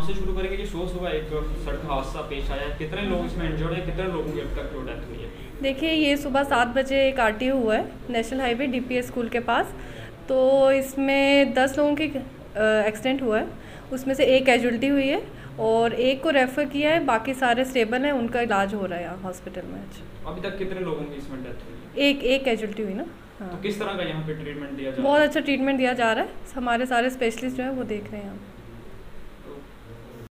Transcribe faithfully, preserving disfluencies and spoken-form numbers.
नाम से शुरू करेंगे कि शो सुबह एक सड़क हादसा पेश आया है, कितने लोग इसमें इंजर्ड है, कितने लोगों की अब तक डेथ हुई है? देखिए, ये सुबह सात बजे एक आरटीओ हुआ है नेशनल हाईवे डीपीएस स्कूल के पास। तो इसमें दस लोगों की एक्सीडेंट हुआ है, उसमें से एक कैजुअल्टी हुई है और एक को रेफ़र किया है, बाकी सारे स्टेबल हैं, उनका इलाज हो रहा है यहाँ हॉस्पिटल में। अभी तक कितने लोगों की इसमें डेथ हुई है? एक एक कैजुअल्टी हुई ना। हाँ, तो किस तरह का यहाँ पे ट्रीटमेंट दिया जा रहा है? बहुत अच्छा ट्रीटमेंट दिया जा रहा है, हमारे सारे स्पेशलिस्ट जो हैं वो देख रहे हैं यहाँ।